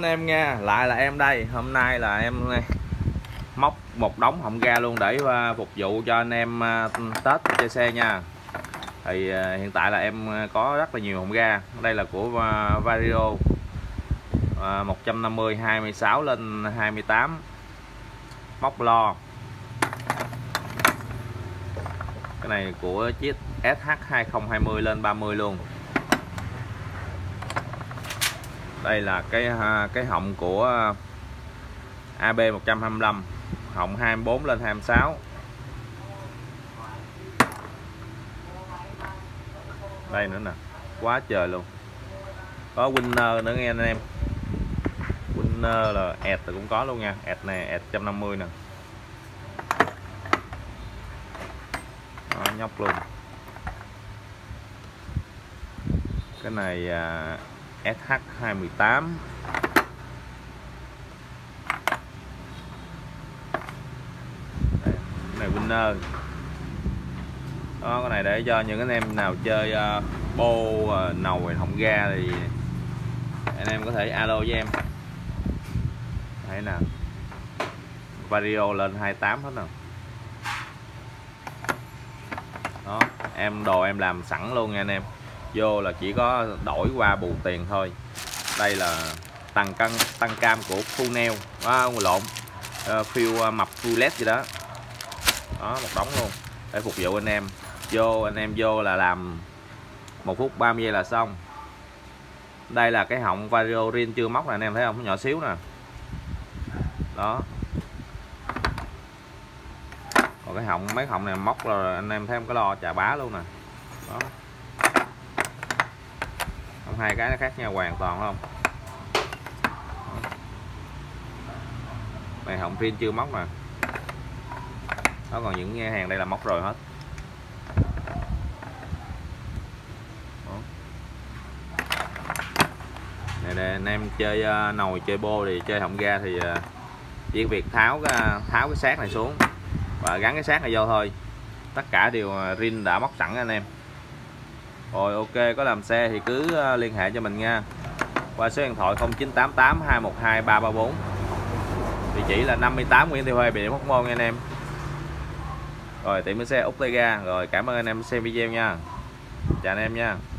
anh em nha, lại là em đây. Hôm nay là em móc một đống họng ga luôn để phục vụ cho anh em Tết chơi xe nha. Thì hiện tại là em có rất là nhiều họng ga. Đây là của Vario 150 26 lên 28 móc lo. Cái này của chiếc SH2020 lên 30 luôn. Đây là cái họng của AB 125, họng 24 lên 26. Đây nữa nè, quá trời luôn. Có Winner nữa nghe anh em. Winner là ẹt cũng có luôn nha. Ẹt này ẹt 150 nè. Đó, nhóc luôn. Cái này SH218. Đây, cái này Winner. Đó, cái này để cho những anh em nào chơi bô nồi họng ga thì anh em có thể alo với em. Đấy nè, Vario lên 28 hết nè. Đó, đồ em làm sẵn luôn nha anh em. Vô là chỉ có đổi qua bù tiền thôi. Đây là tăng cam của Funnel, lộn, phiêu mập full led gì đó. Đó, một đống luôn để phục vụ anh em. Anh em vô là làm 1 phút 30 giây là xong. Đây là cái họng Vario riêng chưa móc nè anh em thấy không, nó nhỏ xíu nè. Đó. Còn cái mấy họng này móc rồi anh em thấy không, cái lo chà bá luôn nè. Đó. Không, hai cái nó khác nhau hoàn toàn không. Đó. Này họng riêng chưa móc nè. Đó, còn những hàng đây là móc rồi hết. Này để anh em chơi nồi chơi bô thì chơi họng ga thì chỉ việc tháo cái xác này xuống và gắn cái xác này vô thôi. Tất cả đều rin đã móc sẵn anh em. Rồi ok, có làm xe thì cứ liên hệ cho mình nha, qua số điện thoại 0988 212 334. Địa chỉ là 58 Nguyễn Thị Huệ, Bị Điểm Hóc Môn nha anh em. Rồi tiệm xe Úc Tay Ga. Rồi cảm ơn anh em xem video nha. Chào anh em nha.